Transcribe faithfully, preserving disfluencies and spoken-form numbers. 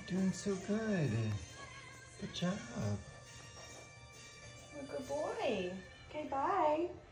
Doing so good. Good job. You're a good boy. Okay, bye.